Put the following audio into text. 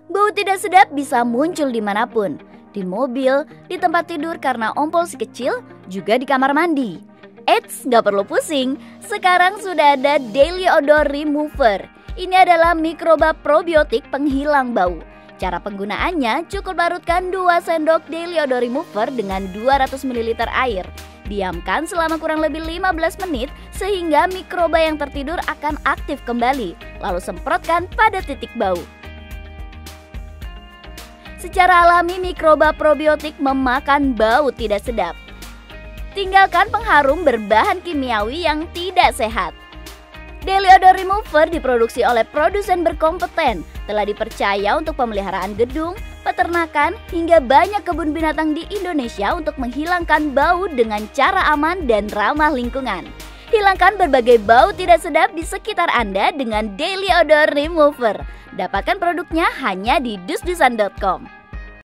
Bau tidak sedap bisa muncul dimanapun, di mobil, di tempat tidur karena ompol si kecil, juga di kamar mandi. Eits, gak perlu pusing, sekarang sudah ada Daily Odor Remover. Ini adalah mikroba probiotik penghilang bau. Cara penggunaannya cukup larutkan 2 sendok Daily Odor Remover dengan 200 ml air. Diamkan selama kurang lebih 15 menit sehingga mikroba yang tertidur akan aktif kembali. Lalu semprotkan pada titik bau. Secara alami mikroba probiotik memakan bau tidak sedap. Tinggalkan pengharum berbahan kimiawi yang tidak sehat. Daily Odor Remover diproduksi oleh produsen berkompeten, telah dipercaya untuk pemeliharaan gedung, peternakan, hingga banyak kebun binatang di Indonesia untuk menghilangkan bau dengan cara aman dan ramah lingkungan. Hilangkan berbagai bau tidak sedap di sekitar Anda dengan Daily Odor Remover. Dapatkan produknya hanya di dusdusan.com.